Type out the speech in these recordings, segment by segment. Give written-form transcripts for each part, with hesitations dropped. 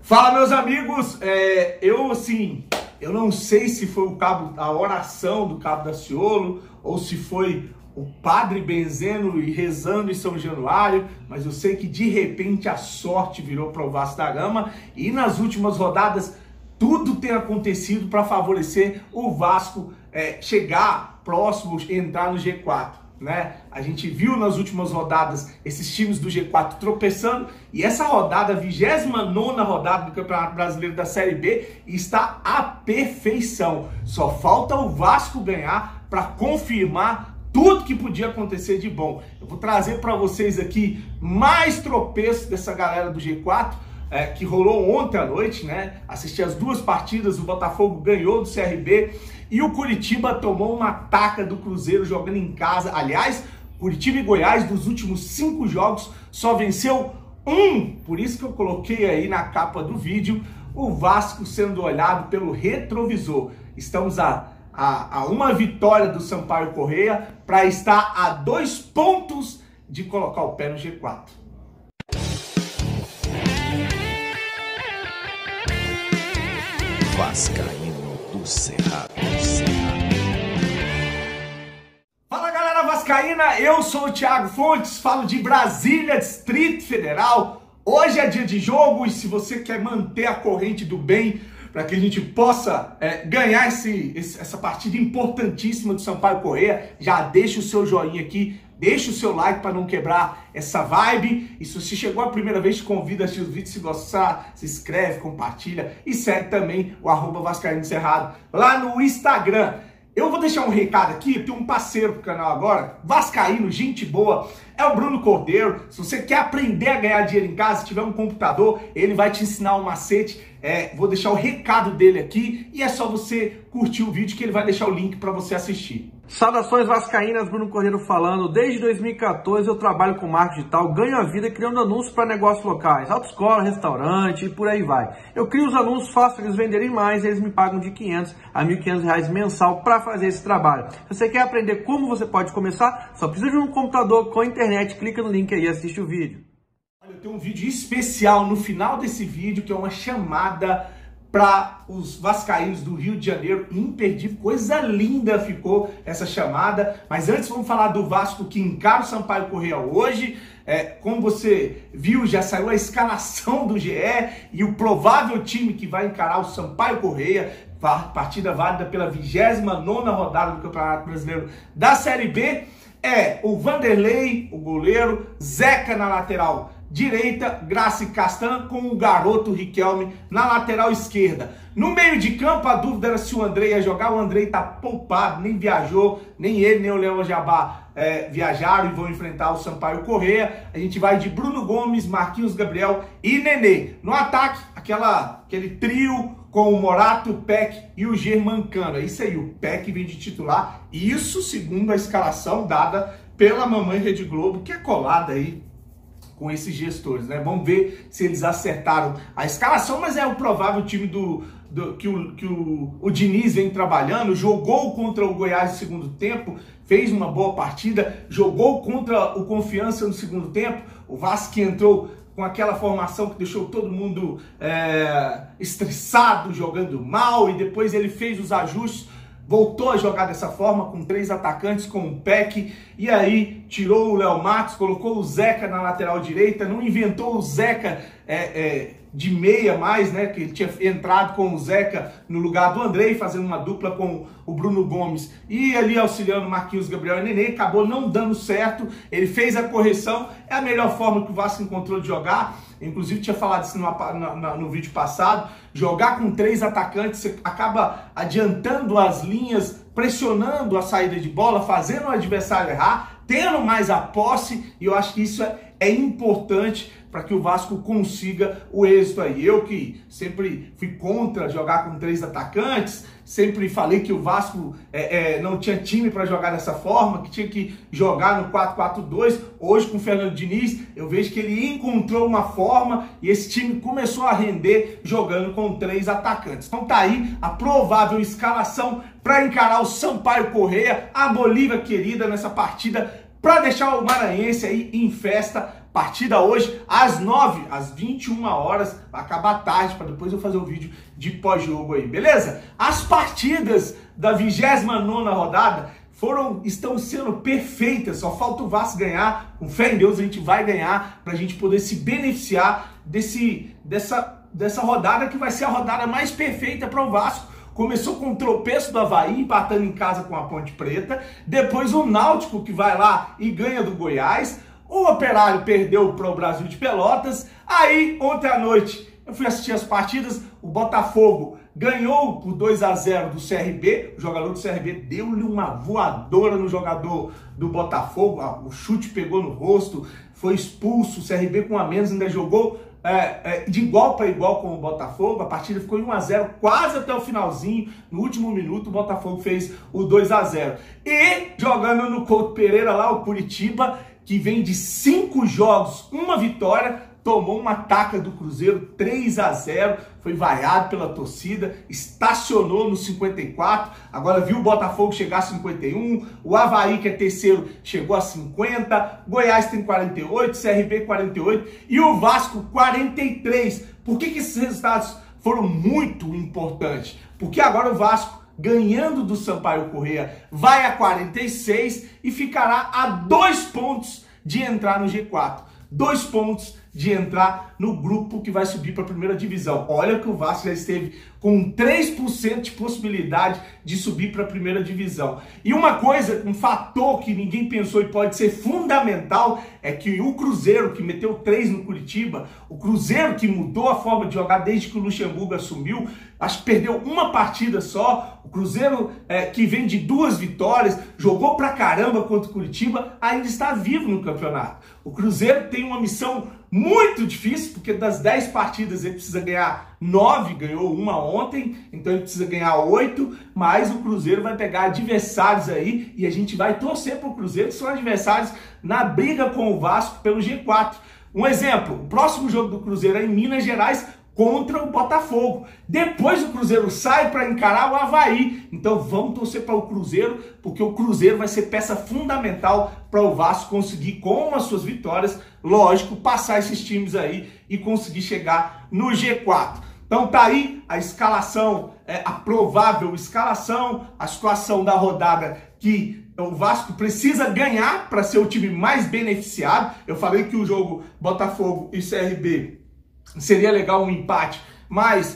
Fala, meus amigos, eu não sei se foi a oração do Cabo Daciolo ou se foi o padre benzendo e rezando em São Januário, mas eu sei que de repente a sorte virou para o Vasco da Gama e nas últimas rodadas tudo tem acontecido para favorecer o Vasco chegar próximo, entrar no G4. Né? A gente viu nas últimas rodadas esses times do G4 tropeçando e essa rodada, a 29ª rodada do Campeonato Brasileiro da Série B, está à perfeição. Só falta o Vasco ganhar para confirmar tudo que podia acontecer de bom. Eu vou trazer para vocês aqui mais tropeços dessa galera do G4, que rolou ontem à noite, né? Assisti as duas partidas, o Botafogo ganhou do CRB e o Curitiba tomou uma taca do Cruzeiro jogando em casa. Aliás, Curitiba e Goiás, dos últimos 5 jogos, só venceu um. Por isso que eu coloquei aí na capa do vídeo o Vasco sendo olhado pelo retrovisor. Estamos a uma vitória do Sampaio Corrêa para estar a 2 pontos de colocar o pé no G4. Vascaíno do Cerrado. Fala, galera vascaína, eu sou o Thiago Fontes, falo de Brasília, Distrito Federal. Hoje é dia de jogo e se você quer manter a corrente do bem para que a gente possa ganhar essa partida importantíssima do Sampaio Corrêa, já deixa o seu joinha aqui, deixa o seu like para não quebrar essa vibe. E se você chegou a primeira vez, te convido a assistir os vídeos. Se gostar, se inscreve, compartilha e segue também o @Vascaíno Cerrado lá no Instagram. Eu vou deixar um recado aqui, eu tenho um parceiro pro canal agora, vascaíno, gente boa, é o Bruno Cordeiro. Se você quer aprender a ganhar dinheiro em casa, se tiver um computador, ele vai te ensinar um macete. Vou deixar o recado dele aqui e é só você curtir o vídeo que ele vai deixar o link para você assistir. Saudações vascaínas, Bruno Cordeiro falando. Desde 2014 eu trabalho com marketing digital, ganho a vida criando anúncios para negócios locais, autoescola, restaurante e por aí vai. Eu crio os anúncios, faço eles venderem mais e eles me pagam de R$500 a R$1.500 mensal para fazer esse trabalho. Se você quer aprender como você pode começar, só precisa de um computador com internet, clica no link aí e assiste o vídeo. Olha, eu tenho um vídeo especial no final desse vídeo que é uma chamada para os vascaínos do Rio de Janeiro, imperdível, coisa linda ficou essa chamada. Mas antes vamos falar do Vasco que encara o Sampaio Corrêa hoje. Como você viu, já saiu a escalação do GE e o provável time que vai encarar o Sampaio Corrêa, partida válida pela 29ª rodada do Campeonato Brasileiro da Série B, o Vanderlei, o goleiro, Zeca na lateral direita, Graça e Castan com o garoto Riquelme na lateral esquerda. No meio de campo, a dúvida era se o Andrei ia jogar. O Andrei tá poupado, nem viajou, nem ele, nem o Léo Jabá viajaram e vão enfrentar o Sampaio Corrêa. A gente vai de Bruno Gomes, Marquinhos Gabriel e Nenê. No ataque, aquele trio com o Morato, o Peck e o Germancano. É isso aí, o Peck vem de titular. Isso segundo a escalação dada pela mamãe Rede Globo, que é colada aí com esses gestores, né? Vamos ver se eles acertaram a escalação, mas é o provável time que o Diniz vem trabalhando. Jogou contra o Goiás no segundo tempo, fez uma boa partida, jogou contra o Confiança no segundo tempo. O Vasco entrou com aquela formação que deixou todo mundo estressado, jogando mal, e depois ele fez os ajustes, voltou a jogar dessa forma, com 3 atacantes, com o Peck, e aí tirou o Léo Matos, colocou o Zeca na lateral direita, não inventou o Zeca de meia mais, né, que ele tinha entrado com o Zeca no lugar do Andrei, fazendo uma dupla com o Bruno Gomes, e ali auxiliando Marquinhos Gabriel e Nenê, acabou não dando certo. Ele fez a correção, é a melhor forma que o Vasco encontrou de jogar. Inclusive tinha falado isso no vídeo passado, jogar com 3 atacantes, você acaba adiantando as linhas, pressionando a saída de bola, fazendo o adversário errar, tendo mais a posse, e eu acho que isso é importante para que o Vasco consiga o êxito aí. Eu que sempre fui contra jogar com 3 atacantes, sempre falei que o Vasco não tinha time para jogar dessa forma, que tinha que jogar no 4-4-2. Hoje, com o Fernando Diniz, eu vejo que ele encontrou uma forma e esse time começou a render jogando com 3 atacantes. Então tá aí a provável escalação para encarar o Sampaio Corrêa, a Bolívia querida, nessa partida, para deixar o maranhense aí em festa. Partida hoje às 9, às 21 horas, vai acabar tarde, para depois eu fazer um vídeo de pós-jogo aí, beleza? As partidas da 29ª rodada estão sendo perfeitas, só falta o Vasco ganhar, com fé em Deus a gente vai ganhar, para a gente poder se beneficiar dessa rodada que vai ser a rodada mais perfeita para o Vasco. Começou com o tropeço do Avaí, empatando em casa com a Ponte Preta, depois o Náutico que vai lá e ganha do Goiás, o Operário perdeu para o Brasil de Pelotas, aí ontem à noite eu fui assistir as partidas, o Botafogo ganhou por 2-0 do CRB, o jogador do CRB deu-lhe uma voadora no jogador do Botafogo, o chute pegou no rosto, foi expulso, o CRB com a menos ainda jogou de igual para igual com o Botafogo, a partida ficou em 1-0 quase até o finalzinho, no último minuto o Botafogo fez o 2-0. E jogando no Couto Pereira lá, o Curitiba, que vem de 5 jogos, uma vitória, tomou uma taca do Cruzeiro, 3-0, foi vaiado pela torcida, estacionou no 54, agora viu o Botafogo chegar a 51, o Avaí, que é terceiro, chegou a 50, Goiás tem 48, CRB 48 e o Vasco 43. Por que esses resultados foram muito importantes? Porque agora o Vasco, ganhando do Sampaio Corrêa, vai a 46 e ficará a 2 pontos de entrar no G4. 2 pontos de entrar no grupo que vai subir para a primeira divisão. Olha que o Vasco já esteve com 3% de possibilidade de subir para a primeira divisão. E uma coisa, um fator que ninguém pensou e pode ser fundamental, é que o Cruzeiro, que meteu 3 no Curitiba, o Cruzeiro que mudou a forma de jogar desde que o Luxemburgo assumiu, acho que perdeu uma partida só, o Cruzeiro que vem de 2 vitórias, jogou pra caramba contra o Curitiba, ainda está vivo no campeonato. O Cruzeiro tem uma missão muito difícil, porque das 10 partidas ele precisa ganhar 9, ganhou uma ontem, então ele precisa ganhar 8, mas o Cruzeiro vai pegar adversários aí, e a gente vai torcer para o Cruzeiro, que são adversários na briga com o Vasco pelo G4. Um exemplo, o próximo jogo do Cruzeiro é em Minas Gerais, contra o Botafogo. Depois o Cruzeiro sai para encarar o Avaí. Então vamos torcer para o Cruzeiro, porque o Cruzeiro vai ser peça fundamental para o Vasco conseguir, com as suas vitórias, lógico, passar esses times aí e conseguir chegar no G4. Então tá aí a escalação, a provável escalação, a situação da rodada que o Vasco precisa ganhar para ser o time mais beneficiado. Eu falei que o jogo Botafogo e CRB seria legal um empate, mas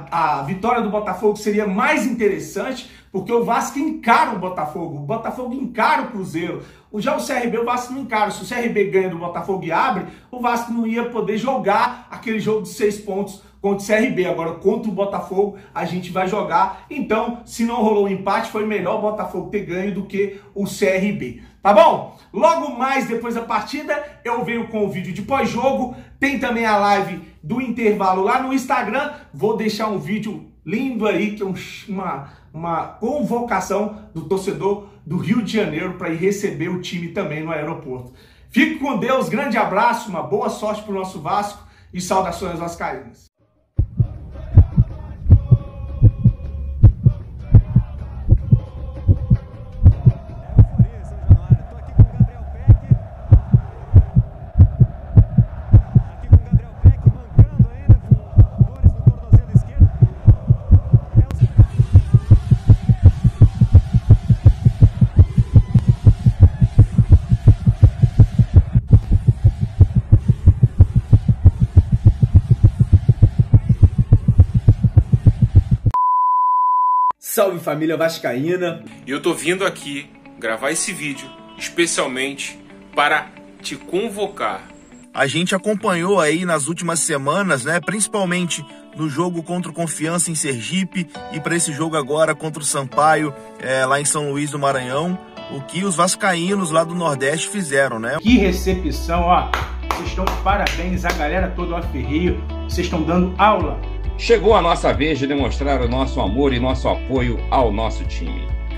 a vitória do Botafogo seria mais interessante, porque o Vasco encara o Botafogo encara o Cruzeiro. Já o CRB, o Vasco não encara. Se o CRB ganha do Botafogo e abre, o Vasco não ia poder jogar aquele jogo de 6 pontos contra o CRB. Agora, contra o Botafogo, a gente vai jogar. Então, se não rolou um empate, foi melhor o Botafogo ter ganho do que o CRB. Tá bom? Logo mais, depois da partida, eu venho com o vídeo de pós-jogo. Tem também a live do intervalo lá no Instagram. Vou deixar um vídeo lindo aí, que é uma convocação do torcedor do Rio de Janeiro para ir receber o time também no aeroporto. Fique com Deus, grande abraço, uma boa sorte para o nosso Vasco e saudações vascaínas. Salve família vascaína! Eu tô vindo aqui gravar esse vídeo especialmente para te convocar. A gente acompanhou aí nas últimas semanas, né, principalmente no jogo contra o Confiança em Sergipe e para esse jogo agora contra o Sampaio lá em São Luís do Maranhão, o que os vascaínos lá do Nordeste fizeram, né? Que recepção, ó! Vocês estão de parabéns, a galera toda ao Ferreiro, vocês estão dando aula. Chegou a nossa vez de demonstrar o nosso amor e nosso apoio ao nosso time.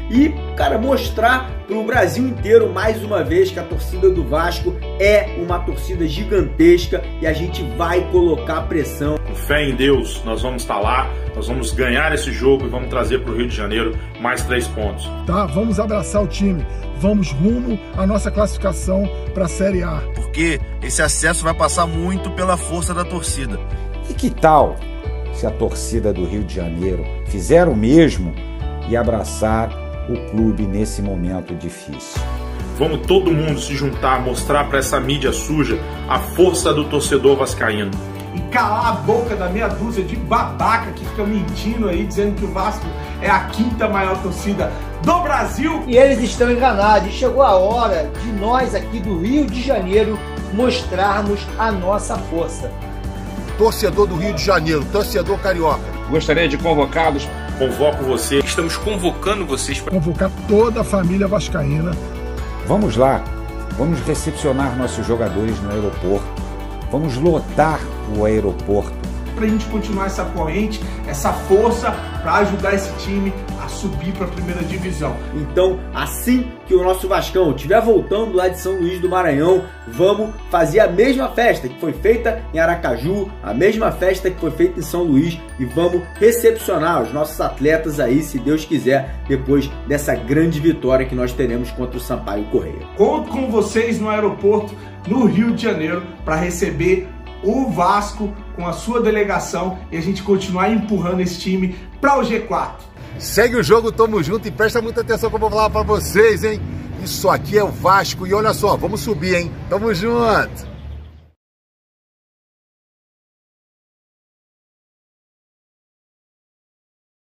e, cara, mostrar para o Brasil inteiro mais uma vez que a torcida do Vasco é uma torcida gigantesca e a gente vai colocar pressão. Com fé em Deus, nós vamos estar lá, nós vamos ganhar esse jogo e vamos trazer para o Rio de Janeiro mais 3 pontos. Tá, vamos abraçar o time, vamos rumo à nossa classificação para a Série A. Porque esse acesso vai passar muito pela força da torcida. E que tal se a torcida do Rio de Janeiro fizer o mesmo e abraçar o clube nesse momento difícil? Vamos todo mundo se juntar, mostrar para essa mídia suja a força do torcedor vascaíno. E calar a boca da meia dúzia de babaca que fica mentindo aí, dizendo que o Vasco é a 5ª maior torcida do Brasil. E eles estão enganados. E chegou a hora de nós aqui do Rio de Janeiro mostrarmos a nossa força. Torcedor do Rio de Janeiro, torcedor carioca. Gostaria de convocá-los. Convoco você. Estamos convocando vocês para Convocar toda a família vascaína. Vamos lá, vamos recepcionar nossos jogadores no aeroporto, vamos lotar o aeroporto. Pra gente continuar essa corrente, essa força para ajudar esse time a subir para a 1ª divisão. Então, assim que o nosso Vascão estiver voltando lá de São Luís do Maranhão, vamos fazer a mesma festa que foi feita em Aracaju, a mesma festa que foi feita em São Luís e vamos recepcionar os nossos atletas aí, se Deus quiser, depois dessa grande vitória que nós teremos contra o Sampaio Corrêa. Conto com vocês no aeroporto no Rio de Janeiro para receber o Vasco com a sua delegação e a gente continuar empurrando esse time para o G4. Segue o jogo, tamo junto e presta muita atenção que eu vou falar para vocês, hein? Isso aqui é o Vasco e olha só, vamos subir, hein? Tamo junto!